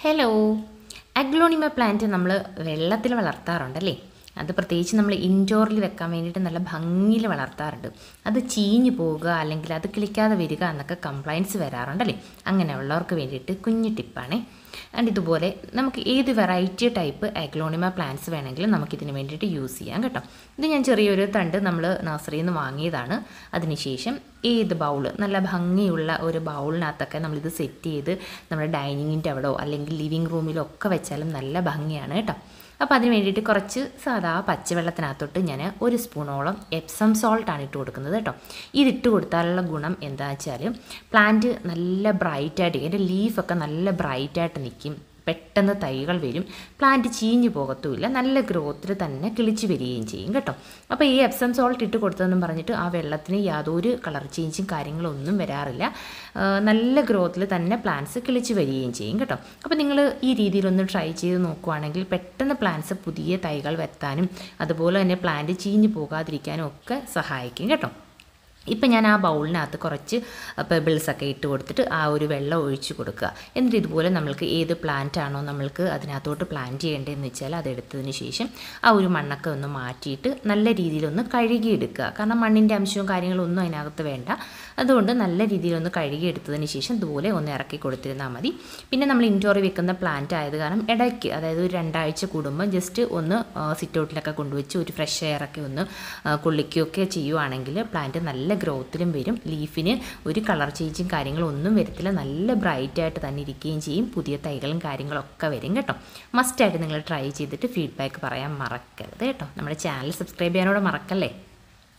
Hello. Aglaonema plant നമ്മൾ വെള്ളത്തിൽ വളർത്താറുണ്ടല്ലേ. അത് പ്രത്യേകിച്ച് നമ്മൾ ഇൻഡോറിൽ വെക്കാൻ വേണ്ടിയിട്ട് നല്ല ഭംഗിയിൽ വളർത്താറുണ്ട്. അത് ചീഞ്ഞു പോവുക അല്ലെങ്കിൽ അത് കിളിക്കാതെ വരിക എന്നൊക്കെ കംപ്ലൈൻറ്റ്സ് വരാറുണ്ടല്ലേ. അങ്ങനെയുള്ളവർക്ക് വേണ്ടിയിട്ട് കുഞ്ഞു ടിപ്പാണേ. ആൻഡ് ഇതുപോലെ നമുക്ക് ഏത് വെറൈറ്റി ടൈപ്പ് അഗ്ലോണിമ പ്ലാന്റ്സ് വേണമെങ്കിലും നമുക്കിതിന് വേണ്ടിയിട്ട് യൂസ് ചെയ്യാം കേട്ടോ. ഇത് ഞാൻ ചെറിയൊരു തണ്ട് നമ്മൾ നഴ്സറിയിൽ നിന്ന് വാങ്ങിയതാണ്. അതിനുശേഷം ഏത് ബൗൾ, നല്ല ഭംഗിയുള്ള ഒരു ബൗളിനകത്തൊക്കെ നമ്മളിത് സെറ്റ് ചെയ്ത് നമ്മുടെ ഡൈനിങ്ങിൻ്റെ അവിടെയോ അല്ലെങ്കിൽ ലിവിങ് റൂമിലോ ഒക്കെ വെച്ചാലും നല്ല ഭംഗിയാണ് കേട്ടോ. അപ്പോൾ അതിന് വേണ്ടിയിട്ട് കുറച്ച് സാധാ പച്ചവെള്ളത്തിനകത്തോട്ട് ഞാൻ 1 സ്പൂണോളം എപ്സം സോൾട്ടാണ് ഇട്ട് കൊടുക്കുന്നത് കേട്ടോ. ഇതിട്ട് കൊടുത്താലുള്ള ഗുണം എന്താണെന്ന് വെച്ചാൽ പ്ലാന്റ് നല്ല ബ്രൈറ്റായിട്ട്, അതിൻ്റെ ലീഫൊക്കെ നല്ല ബ്രൈറ്റായിട്ട് നിൽക്കും. പെട്ടെന്ന് തൈകൾ വരും, പ്ലാന്റ് ചീഞ്ഞു പോകത്തുമില്ല, നല്ല ഗ്രോത്തിൽ തന്നെ കിളിച്ച് വരികയും ചെയ്യും കേട്ടോ. അപ്പോൾ ഈ എപ്സം സോൾട്ട് ഇട്ട് കൊടുത്തതെന്നും പറഞ്ഞിട്ട് ആ വെള്ളത്തിന് യാതൊരു കളർ ചേഞ്ചും കാര്യങ്ങളൊന്നും വരാറില്ല. നല്ല ഗ്രോത്തിൽ തന്നെ പ്ലാന്റ്സ് കിളിച്ച് വരികയും ചെയ്യും കേട്ടോ. അപ്പോൾ നിങ്ങൾ ഈ രീതിയിലൊന്ന് ട്രൈ ചെയ്ത് നോക്കുവാണെങ്കിൽ പെട്ടെന്ന് പ്ലാന്റ്സ് പുതിയ തൈകൾ വരുത്താനും അതുപോലെ തന്നെ പ്ലാന്റ് ചീഞ്ഞു പോകാതിരിക്കാനും ഒക്കെ സഹായിക്കും കേട്ടോ. ഇപ്പം ഞാൻ ആ ബൗളിനകത്ത് കുറച്ച് പെബിൾസൊക്കെ ഇട്ട് കൊടുത്തിട്ട് ആ ഒരു വെള്ളം ഒഴിച്ച് കൊടുക്കുക. എന്നിട്ട് ഇതുപോലെ നമ്മൾക്ക് ഏത് പ്ലാന്റ് ആണോ നമ്മൾക്ക് അതിനകത്തോട്ട് പ്ലാന്റ് ചെയ്യേണ്ടതെന്ന് വെച്ചാൽ അതെടുത്തതിന് ശേഷം ആ ഒരു മണ്ണൊക്കെ ഒന്ന് മാറ്റിയിട്ട് നല്ല രീതിയിലൊന്ന് കഴുകിയെടുക്കുക. കാരണം മണ്ണിൻ്റെ അംശവും കാര്യങ്ങളൊന്നും അതിനകത്ത് വേണ്ട. അതുകൊണ്ട് നല്ല രീതിയിലൊന്ന് കഴുകിയെടുത്തതിന് ശേഷം ഇതുപോലെ ഒന്ന് ഇറക്കി കൊടുത്തിരുന്നാൽ മതി. പിന്നെ നമ്മൾ ഇൻഡോറിൽ വെക്കുന്ന പ്ലാന്റ് ആയത് കാരണം ഇടയ്ക്ക്, അതായത് ഒരു 2 ആഴ്ച കൂടുമ്പോൾ ജസ്റ്റ് ഒന്ന് സിറ്റൗട്ടിലൊക്കെ കൊണ്ടുവച്ച് ഒരു ഫ്രഷ് എയറൊക്കെ ഒന്ന് കൊള്ളിക്കുകയൊക്കെ ചെയ്യുവാണെങ്കിൽ പ്ലാന്റ് നല്ല ഗ്രോത്തിലും വരും. ലീഫിന് ഒരു കളർ ചേഞ്ചും കാര്യങ്ങളൊന്നും വരത്തില്ല, നല്ല ബ്രൈറ്റായിട്ട് തന്നെ ഇരിക്കുകയും ചെയ്യും. പുതിയ തൈകളും കാര്യങ്ങളൊക്കെ വരും കേട്ടോ. മസ്റ്റായിട്ട് നിങ്ങൾ ട്രൈ ചെയ്തിട്ട് ഫീഡ്ബാക്ക് പറയാൻ മറക്കരുത് കേട്ടോ. നമ്മുടെ ചാനൽ സബ്സ്ക്രൈബ് ചെയ്യാനോട് മറക്കല്ലേ.